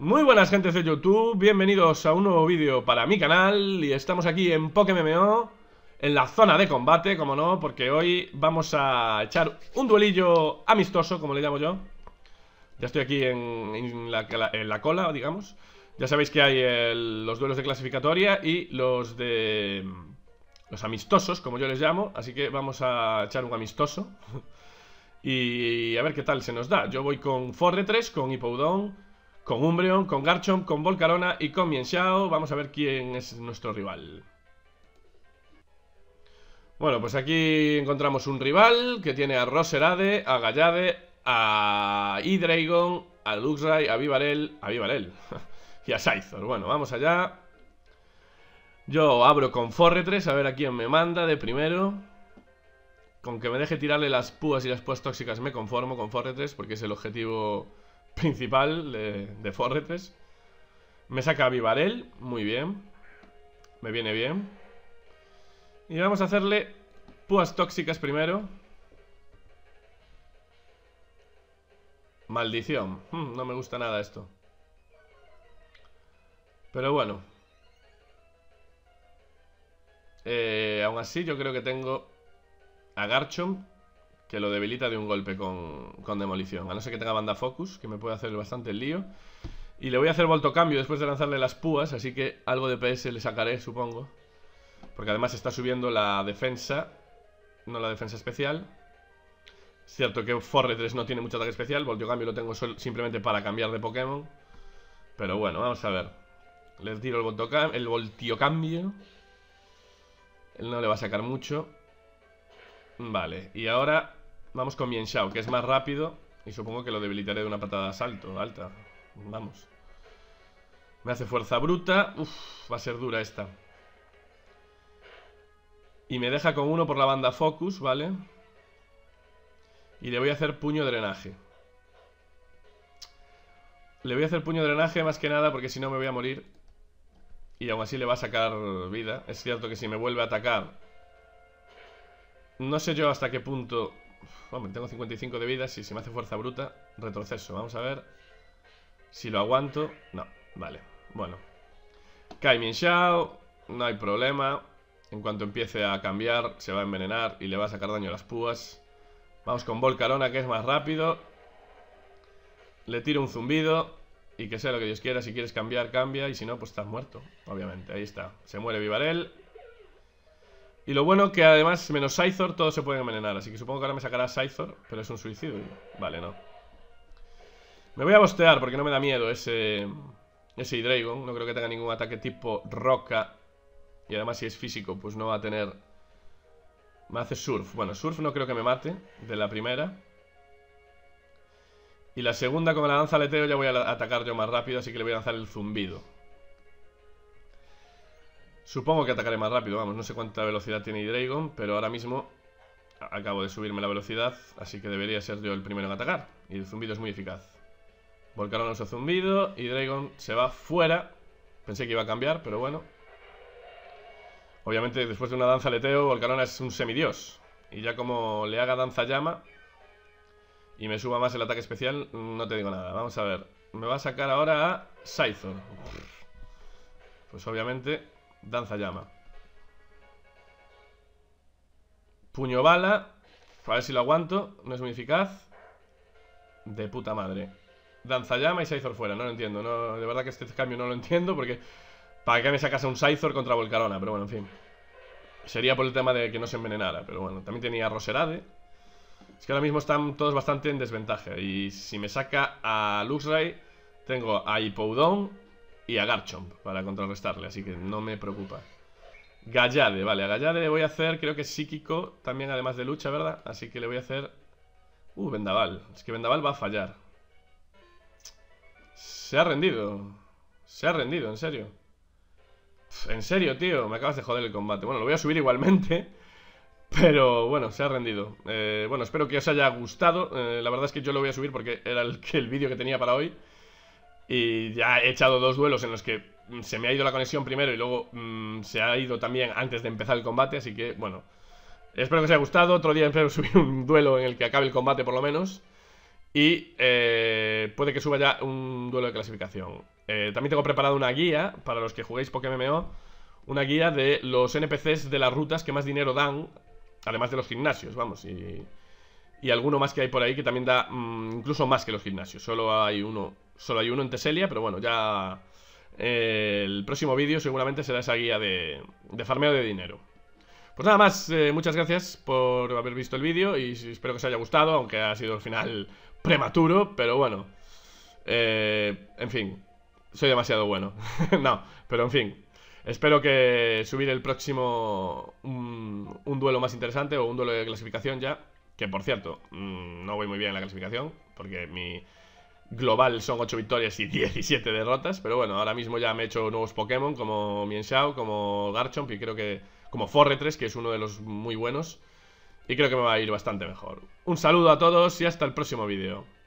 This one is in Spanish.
Muy buenas gentes de YouTube, bienvenidos a un nuevo vídeo para mi canal. Y estamos aquí en PokéMMO, en la zona de combate, como no, porque hoy vamos a echar un duelillo amistoso, como le llamo yo. Ya estoy aquí en la cola, digamos. Ya sabéis que hay los duelos de clasificatoria y los amistosos, como yo les llamo. Así que vamos a echar un amistoso y a ver qué tal se nos da. Yo voy con Forretress, con Hippowdon, con Umbreon, con Garchomp, con Volcarona y con Mienshao. Vamos a ver quién es nuestro rival. Bueno, pues aquí encontramos un rival que tiene a Roserade, a Gallade, a Hydreigon, a Luxray, a Vivarel y a Scyther. Bueno, vamos allá. Yo abro con Forretress, a ver a quién me manda de primero. Con que me deje tirarle las púas y las púas tóxicas me conformo con Forretress, porque es el objetivo principal de Forretress. Me saca a Vivarel, muy bien. Me viene bien. Y vamos a hacerle púas tóxicas primero. Maldición. No me gusta nada esto. Pero bueno. Aún así yo creo que tengo a Garchomp, que lo debilita de un golpe con demolición. A no ser que tenga banda focus, que me puede hacer bastante el lío. Y le voy a hacer voltocambio después de lanzarle las púas, así que algo de PS le sacaré, supongo. Porque además está subiendo la defensa, no la defensa especial. Es cierto que Forretress no tiene mucho ataque especial. Voltocambio lo tengo simplemente para cambiar de Pokémon. Pero bueno, vamos a ver. Le tiro el voltiocambio. Él no le va a sacar mucho. Vale, y ahora vamos con Mienshao, que es más rápido. Y supongo que lo debilitaré de una patada alta. Vamos. Me hace fuerza bruta. Uf, va a ser dura esta. Y me deja con uno por la banda focus, ¿vale? Y le voy a hacer puño drenaje. Le voy a hacer puño drenaje más que nada porque si no me voy a morir. Y aún así le va a sacar vida. Es cierto que si me vuelve a atacar, no sé yo hasta qué punto. Hombre, tengo 55 de vida. Si se me hace fuerza bruta, retroceso. Vamos a ver si lo aguanto. No, vale, bueno. Cae Mienshao, no hay problema. En cuanto empiece a cambiar, se va a envenenar y le va a sacar daño a las púas. Vamos con Volcarona, que es más rápido. Le tiro un zumbido y que sea lo que Dios quiera. Si quieres cambiar, cambia. Y si no, pues estás muerto, obviamente, ahí está. Se muere Vivarel. Y lo bueno que además, menos Scyther, todos se pueden envenenar. Así que supongo que ahora me sacará Scyther, pero es un suicidio. Vale, no. Me voy a bostear porque no me da miedo ese Hydreigon. No creo que tenga ningún ataque tipo roca. Y además si es físico, pues no va a tener. Me hace Surf. Bueno, Surf no creo que me mate de la primera. Y la segunda con la lanza aleteo ya voy a atacar yo más rápido. Así que le voy a lanzar el zumbido. Supongo que atacaré más rápido, vamos, no sé cuánta velocidad tiene Hydreigon, pero ahora mismo acabo de subirme la velocidad, así que debería ser yo el primero en atacar. Y el zumbido es muy eficaz. Volcarona usa zumbido, Hydreigon se va fuera. Pensé que iba a cambiar, pero bueno. Obviamente después de una danza aleteo, Volcarona es un semidios. Y ya como le haga danza llama y me suba más el ataque especial, no te digo nada. Vamos a ver, me va a sacar ahora a Scyther. Pues obviamente danza llama. Puño bala. A ver si lo aguanto. No es muy eficaz. De puta madre. Danza llama y Scyther fuera. No lo entiendo. No, de verdad que este cambio no lo entiendo. Porque ¿para qué me sacas a un Scyther contra Volcarona? Pero bueno, en fin. Sería por el tema de que no se envenenara. Pero bueno, también tenía a Roserade. Es que ahora mismo están todos bastante en desventaja. Y si me saca a Luxray, tengo a Hippowdon y a Garchomp para contrarrestarle, así que no me preocupa. Gallade, vale, a Gallade le voy a hacer, creo que es psíquico también, además de lucha, ¿verdad? Así que le voy a hacer Vendaval, es que Vendaval va a fallar. Se ha rendido, en serio. En serio, tío, me acabas de joder el combate. Bueno, lo voy a subir igualmente, pero bueno, se ha rendido. Bueno, espero que os haya gustado. La verdad es que yo lo voy a subir porque era el vídeo que tenía para hoy. Y ya he echado dos duelos en los que se me ha ido la conexión primero y luego se ha ido también antes de empezar el combate. Así que, bueno, espero que os haya gustado. Otro día espero subir un duelo en el que acabe el combate por lo menos. Y puede que suba ya un duelo de clasificación. También tengo preparado una guía para los que juguéis PokéMMO. Una guía de los NPCs de las rutas que más dinero dan, además de los gimnasios, vamos. Y alguno más que hay por ahí que también da incluso más que los gimnasios. Solo hay uno en Teselia, pero bueno, ya el próximo vídeo seguramente será esa guía de farmeo de dinero. Pues nada más, muchas gracias por haber visto el vídeo y espero que os haya gustado, aunque ha sido al final prematuro, pero bueno. En fin, soy demasiado bueno. No, pero en fin. Espero que subir el próximo un duelo más interesante o un duelo de clasificación ya. Que por cierto, no voy muy bien en la clasificación, porque mi global son 8 victorias y 17 derrotas. Pero bueno, ahora mismo ya me he hecho nuevos Pokémon como Mienshao, como Garchomp y creo que como Forretress, que es uno de los muy buenos. Y creo que me va a ir bastante mejor. Un saludo a todos y hasta el próximo vídeo.